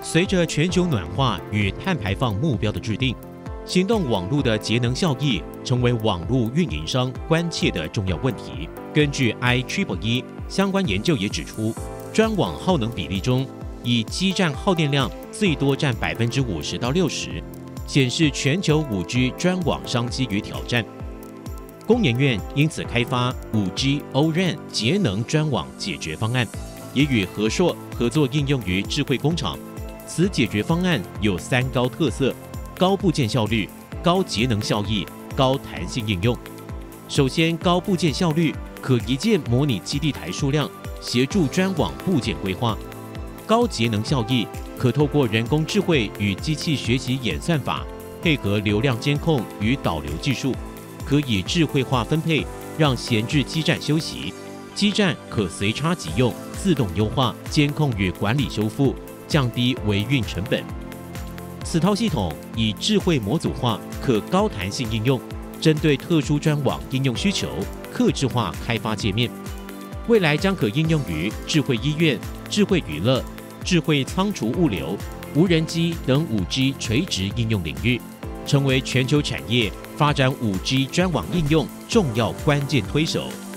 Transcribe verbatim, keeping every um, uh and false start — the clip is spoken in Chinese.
随着全球暖化与碳排放目标的制定，行动网络的节能效益成为网络运营商关切的重要问题。根据 I Triple E 相关研究也指出，专网耗能比例中，以基站耗电量最多占百分之五十到六十，显示全球 五 G 专网商机与挑战。工研院因此开发 五 G O R A N 节能专网解决方案，也与和硕合作应用于智慧工厂。此解决方案有三高特色：高部件效率、高节能效益、高弹性应用。首先，高部件效率，可一键模拟基地台数量，协助专网部件规划；高节能效益，可透过人工智慧与机器学习演算法，配合流量监控与导流技术，可以智慧化分配，让闲置基站休息。基站可随插即用，自动优化监控与管理修复，降低维运成本。此套系统以智慧模组化，可高弹性应用，针对特殊专网应用需求，客制化开发界面。未来将可应用于智慧医院、智慧娱乐、智慧仓储物流、无人机等 五 G 垂直应用领域，成为全球产业发展 五 G 专网应用重要关键推手。